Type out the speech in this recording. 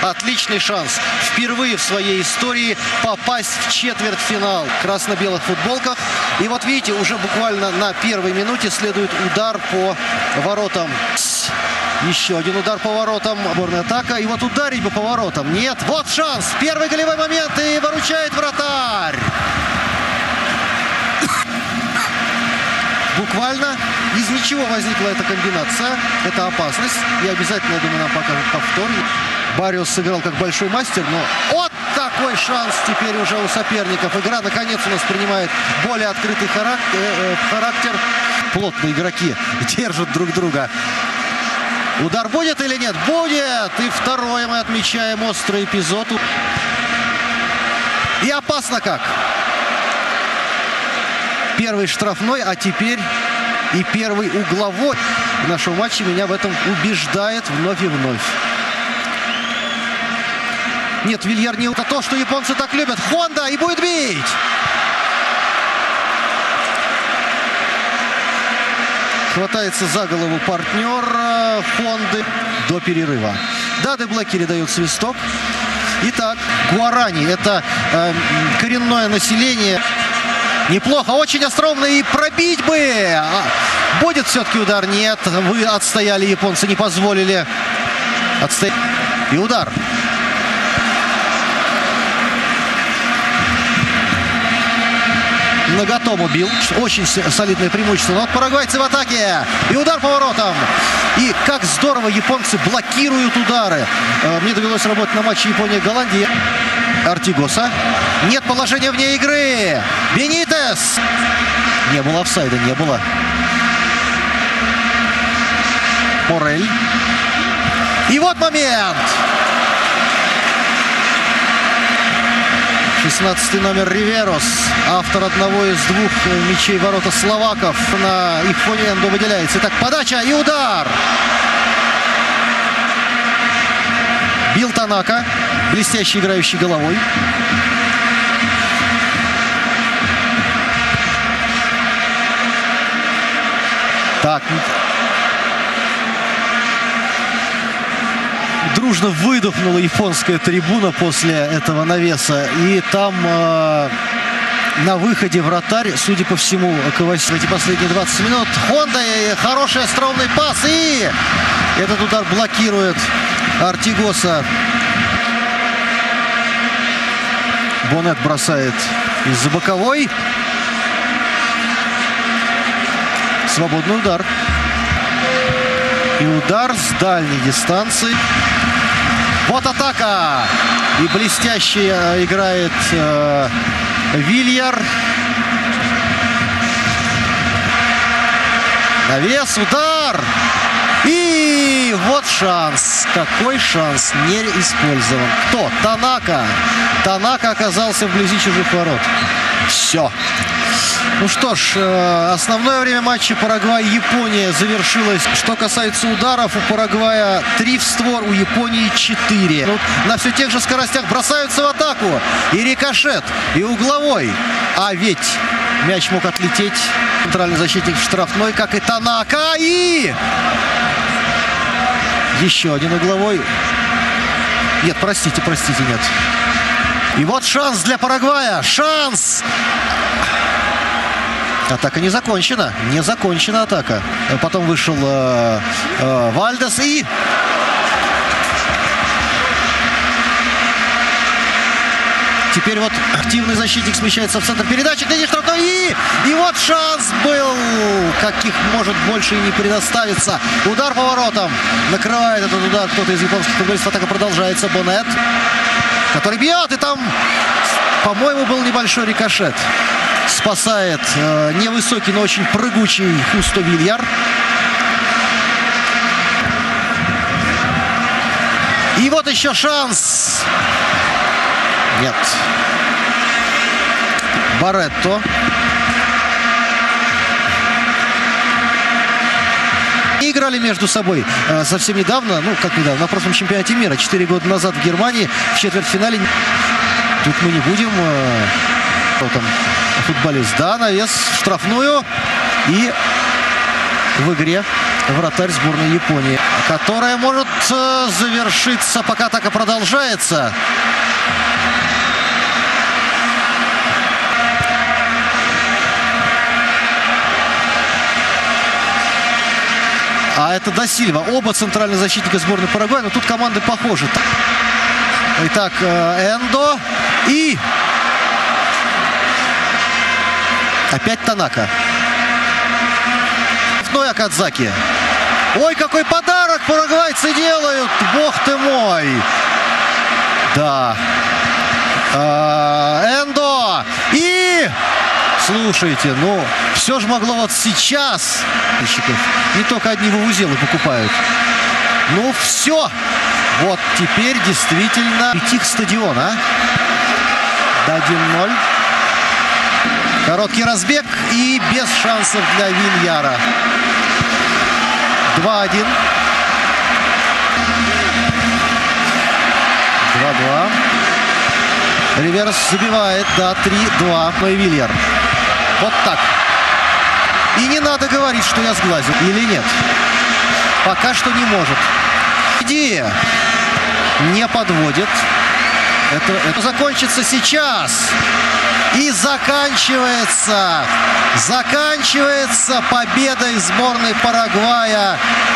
отличный шанс впервые в своей истории попасть в четвертьфинал в красно-белых футболках. И вот видите, уже буквально на первой минуте следует удар по воротам. Еще один удар по воротам. Сборная атака. И вот ударить бы по воротам. Нет. Вот шанс. Первый голевой момент. И выручает вратарь. Буквально из ничего возникла эта комбинация. Это опасность. И обязательно, я думаю, нам покажут повтор. Барриос сыграл как большой мастер, но вот такой шанс теперь уже у соперников. Игра, наконец, у нас принимает более открытый характер. Плотные игроки держат друг друга. Удар будет или нет? Будет! И второе мы отмечаем острый эпизод. И опасно как. Первый штрафной, а теперь и первый угловой в нашем матче меня в этом убеждает вновь и вновь. Нет, Вильяр не... Это то, что японцы так любят. Хонда и будет бить! Хватается за голову партнер Хонды до перерыва. Да, Деблэ передает свисток. Итак, Гуарани. Это коренное население. Неплохо, очень остроумно и пробить бы. Будет все-таки удар? Нет, вы отстояли, японцы не позволили. И удар. Наготому бил. Очень солидное преимущество. Но вот парагвайцы в атаке. И удар по воротам. И как здорово японцы блокируют удары. Мне довелось работать на матче Япония-Голландия. Артигоса. Нет положения вне игры. Бенитес. Не было офсайда, не было. Морель. И вот момент. 16-й номер Риверос. Автор одного из двух мячей ворота словаков. На их фоне Эндо выделяется. Итак, подача и удар. Бил Танака. Блестящий играющий головой. Так. Дружно выдохнула японская трибуна после этого навеса. И там на выходе вратарь, судя по всему, Каваси в эти последние 20 минут. Хонда, хороший остроумный пас. И этот удар блокирует Артигоса. Бонет бросает из-за боковой. Свободный удар. И удар с дальней дистанции. Вот атака. И блестяще играет Вильяр. Навес, удар. И вот шанс. Какой шанс не использован. Кто? Танака. Танака оказался вблизи чужих ворот. Все. Ну что ж, основное время матча Парагвай-Япония завершилось. Что касается ударов, у Парагвая 3 в створ, у Японии 4. Ну, на все тех же скоростях бросаются в атаку. И рикошет, и угловой. А ведь мяч мог отлететь. Центральный защитник в штрафной, как и Танака. И еще один угловой. Нет, простите, нет. И вот шанс для Парагвая. Шанс! Атака не закончена. Не закончена атака. Потом вышел Вальдес и... Теперь вот активный защитник смещается в центр передачи. Где штрафной. И вот шанс был. Каких может больше и не предоставиться. Удар по воротам. Накрывает этот удар кто-то из японских футболистов. Атака продолжается. Бонет, который бьет. И там, по-моему, был небольшой рикошет. Спасает невысокий, но очень прыгучий Хусто Вильяр. И вот еще шанс. Нет. Баретто. Играли между собой совсем недавно, ну как недавно, на прошлом чемпионате мира, 4 года назад в Германии, в четвертьфинале. Тут мы не будем... Там футболист, да, навес в штрафную. И в игре вратарь сборной Японии, которая может завершиться, пока атака продолжается. А это да Сильва. Оба центральных защитника сборной Парагвая, но тут команды похожи. Итак, Эндо и опять Танака. Ну и Акадзаки. Ой, какой подарок парагвайцы делают! Бог ты мой! Да. Эндо! И... Слушайте, ну, все же могло вот сейчас. Не только одни вувузелы покупают. Ну, все. Вот теперь действительно идти к стадиону, а? До 1-0. Короткий разбег и без шансов для Вильяра. 2-1. 2-2. Риверос забивает, да, 3-2. Ну и Вильяр. Вот так. И не надо говорить, что я сглазил. Или нет. Пока что не может. Идея не подводит. Это закончится сейчас. И заканчивается победой сборной Парагвая.